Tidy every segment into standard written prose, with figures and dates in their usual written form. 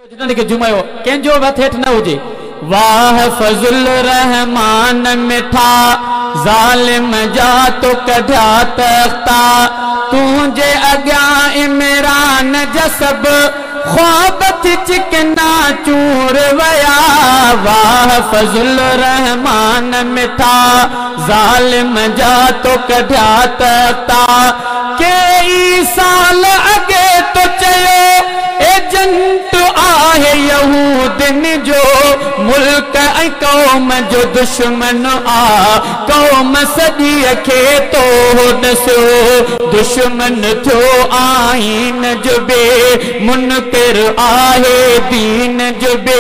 जिन्हनि खे जुमायो कंहिंजो हथ हेठि न हुजे। वाह फज़ुल रहमान मिठा ज़ालिम जा तो कढिया तख्ता तुंहिंजे अॻियां इमरान जा सभु ख्वाब थी चिकना चूर वया। वाह फज़ुल रहमान मिठा ज़ालिम जा तो कढिया तख्ता कई साल अॻे तो चयो एजेंट आहे यहूदन जो मुल्क ऐं कौम जो दुश्मन आ कौम सॼी खे तो ॾसियो दुश्मन थियो आईन जो बे मुनकिर आहे दीन जो बे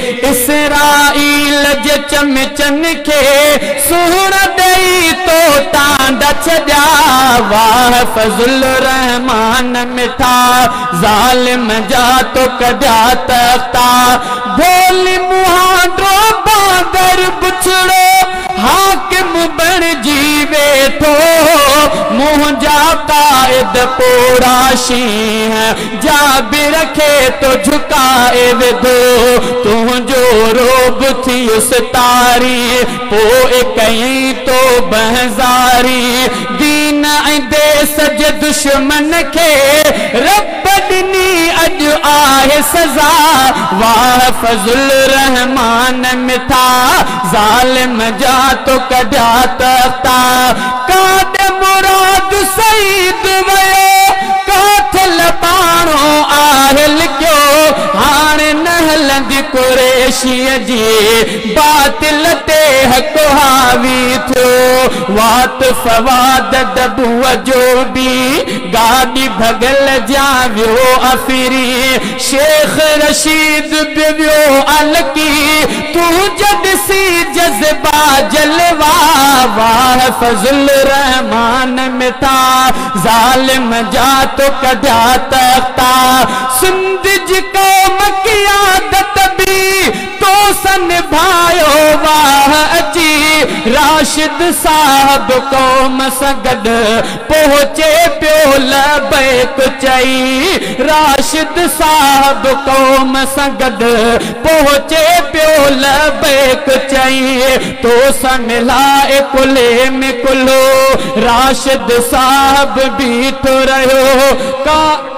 इसराईल जे चमचन खे सुहण ॾेई तो टांडा छॾिया। वाह फज़ुल रहमान मिठा ज़ालिम जा तो कढिया तख्ता भोली मुहांडो बागर बुछड़ो हाकिम बण जीवे थो मुंहिंजा कायद पोड़ा शींह जा बि रखे तो झुकाए विधो तुंहिंजो रोब थियुसि तारी पोइ कई तो बहज़ारी दीन ऐं देस जे दुश्मन खे रब ॾिनी अॼु आहे सज़ा। वाह फज़ुल रहमान मिठा ज़ालिम जा तो कढिया तख्ता काॾे मुराद सईद वयो काथे लबाणो आहे लिखियो हाणे न हलंदी कुरैशीअ जी बातिल ते हक़ हावी थियो। वात फवाद दबुअ जो बि गाॾी भगल जा वियो अफिरी शेख रशीद बि वियो अलकी तूं जॾसी जज़बा जलवा। वाह फज़ुल रहमान मिठा ज़ालिम जा तो कढिया तख्ता सिंध जी कौम की आदत बि तो सन भायो। वाह अची राशिद साहब कौम सां गॾु पहुचे पियो लबैक चई राशिद साहब कौम सां गॾु पहुचे पियो लबैक चई तो सां मिलाए कुले में कुलो राशिद साहब बीठो रहियो का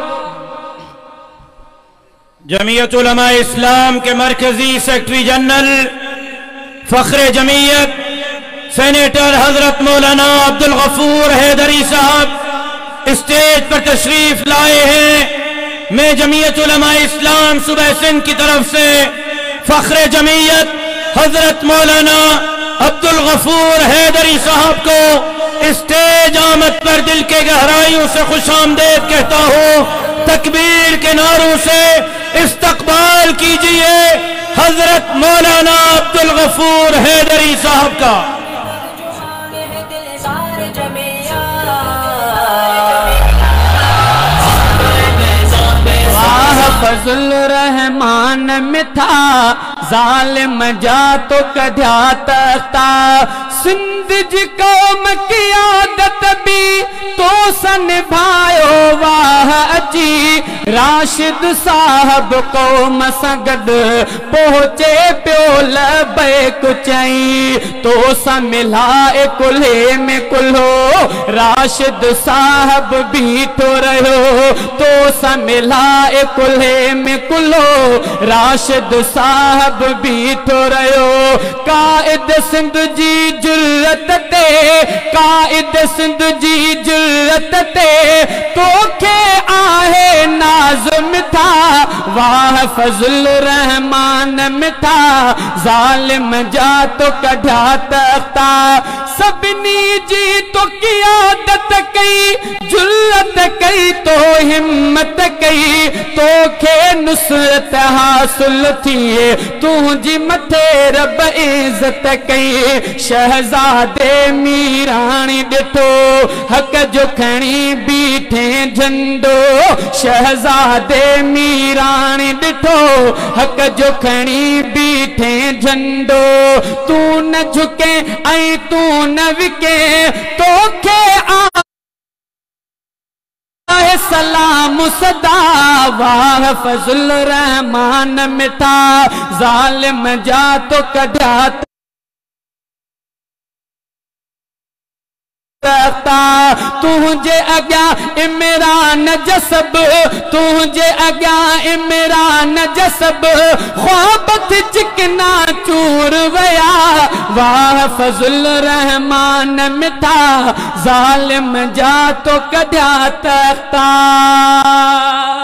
जमीयत उलमा इस्लाम के मरकजी सेक्रेटरी जनरल फख्रे जमीयत सेनेटर हजरत मौलाना अब्दुल गफूर हैदरी साहब स्टेज पर तशरीफ लाए हैं। मैं जमीयत उलमा इस्लाम सुबह सिंध की तरफ से फख्रे जमीयत हजरत मौलाना अब्दुल गफूर हैदरी साहब को स्टेज आमद पर दिल के गहराइयों से खुशामदेद कहता हूँ। तकबीर के नारों से इस्तकबाल कीजिए हजरत मौलाना अब्दुल गफूर हैदरी साहब का। फज़ुल रहमान मिठा ज़ालिम जा तो कढिया तख्ता सिंध जी कौम की आदत भी तो सन भायो। वाह अची राशिद साहब कौम सां गॾु पहुचे पियो लबैक चई तो सां मिलाए कुल्हे में कुल्हो राशिद साहब बीठो रहियो तो सां मिलाए कुल्हे में कुल्हो राशिद साहब बीठो रहियो। काइद सिंध जी जुर्रत ते काइद सिंध जी जुर्रत ते तोखे आहे नाज़ मिठा। वाह फज़ुल रहमान मिठा ज़ालिम जा तो कढिया तख्ता सभिनी जी तो क़ियादत कई जुल्लत कई तो हिम्मत कई तोखे नुसरत हासिल थिए तुंहिंजी मथे रब इज़त कई। शहज़ादे मीराणी ॾिठो हक़ जो खणी बीठे झंडो शहज़ादे मीराणी ॾिठो हक़ जो खणी बीठे झंडो तू न झुके ऐं तू न विके तोखे सलाम सदा, वाह फज़ल रहमान मिठा जालिम जा तो कढ़ा तुझे अग्या इमरान जसब, तुझे अग्या इमरान जसब, ख्वाबत चिकना चूर वया, वाह फज़ल रहमान मिठा जालिम जा तो कढ़ा तख्ता।